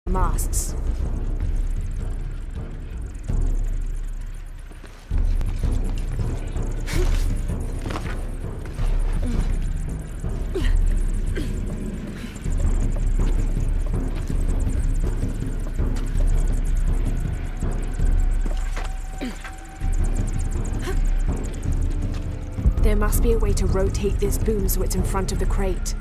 masts. There must be a way to rotate this boom so it's in front of the crate.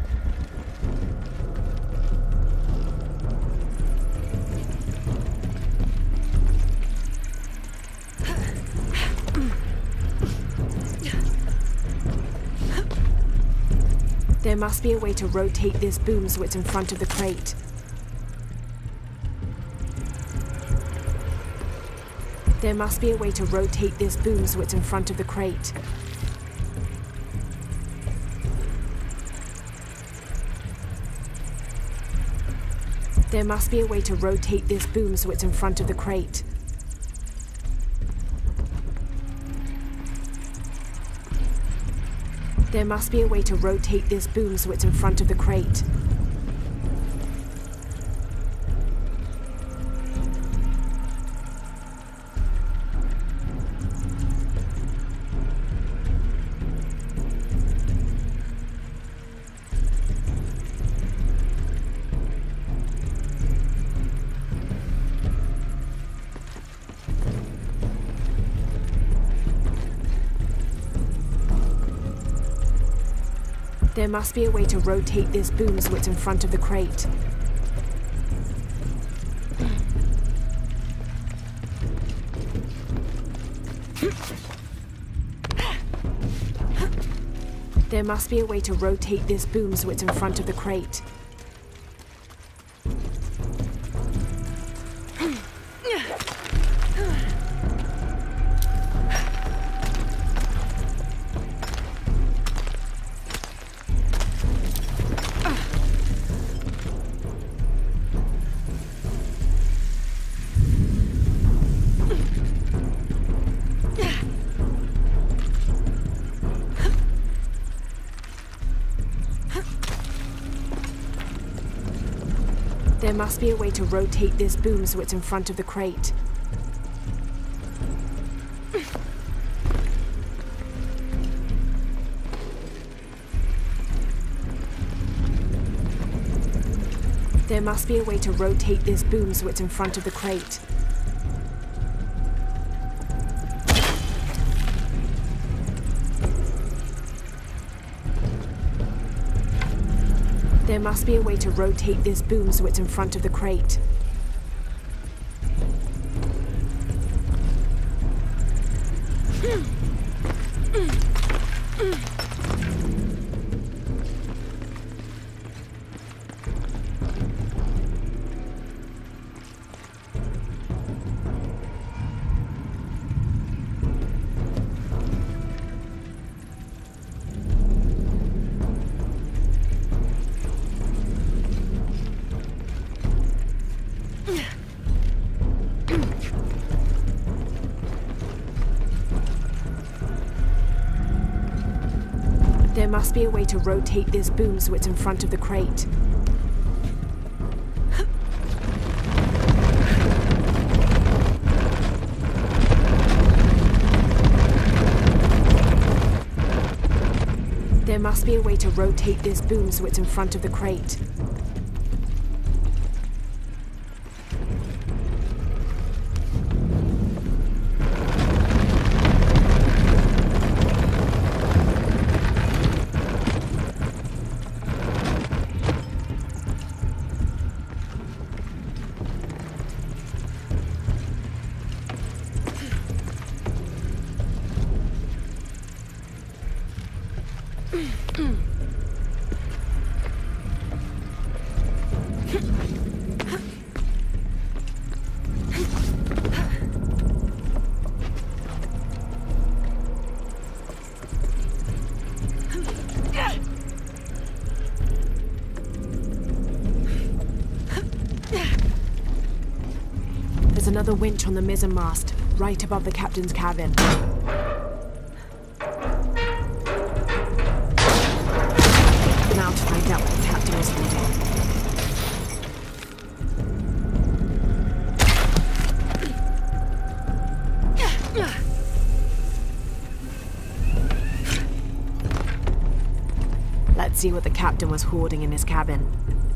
There must be a way to rotate this boom so it's in front of the crate. There must be a way to rotate this boom so it's in front of the crate. There must be a way to rotate this boom so it's in front of the crate. There must be a way to rotate this boom so it's in front of the crate. There must be a way to rotate this boom so it's in front of the crate. There must be a way to rotate this boom so it's in front of the crate. There must be a way to rotate this boom so it's in front of the crate. There must be a way to rotate this boom so it's in front of the crate. There must be a way to rotate this boom so it's in front of the crate. There must be a way to rotate this boom so it's in front of the crate. There must be a way to rotate this boom so it's in front of the crate. There's another winch on the mizzen mast, right above the captain's cabin. Now to find out what the captain is leading. Let's see what the captain was hoarding in his cabin.